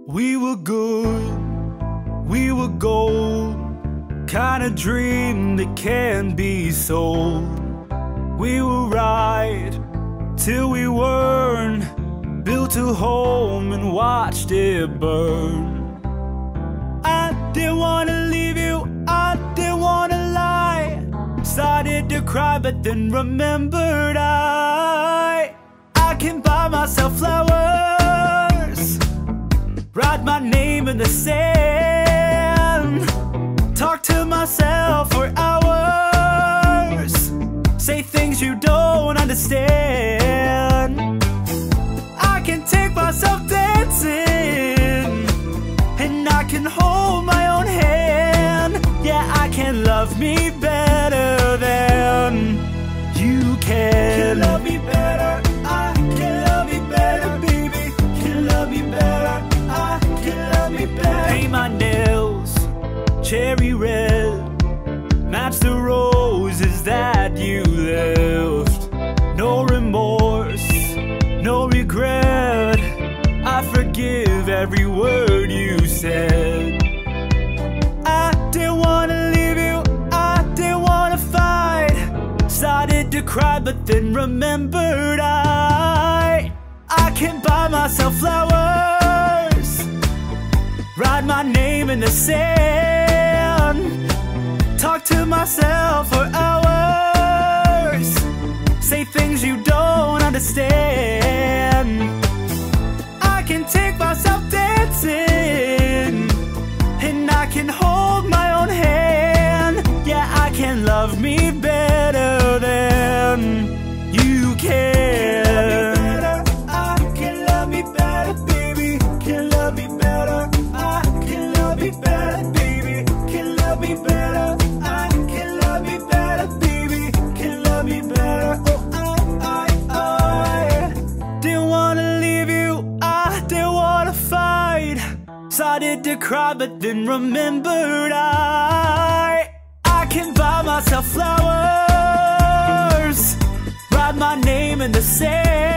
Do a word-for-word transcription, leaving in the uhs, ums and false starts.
We were good, we were gold, kind of dream that can be sold. We were right till we weren't, built a home and watched it burn. I didn't wanna leave you, I didn't wanna lie. Started to cry but then remembered I I can buy myself flowers, write my name in the sand, talk to myself for hours, say things you don't understand. I can take myself dancing, and I can hold my own hand. Yeah, I can love me better than you can. Can love me better, I can love me better, baby. Can love me better, I can love me better. Paint my nails cherry red, match the roses that you left. No remorse, no regret, I forgive every word you said. I didn't wanna leave you, I didn't wanna fight. Started to cry but then remembered I I can buy myself flowers, write my name in the sand, talk to myself for hours, say things you don't understand. I can take myself dancing, and I can hold my own hand. Yeah, I can love me better than you can. I can love me better, baby. Can love me better. I can love me better, baby. Can love me better. I can love me better, baby. Can love me better. Oh, I, I, I didn't wanna leave you, I didn't wanna fight. Started to cry but then remembered I I can buy myself flowers, write my name in the sand,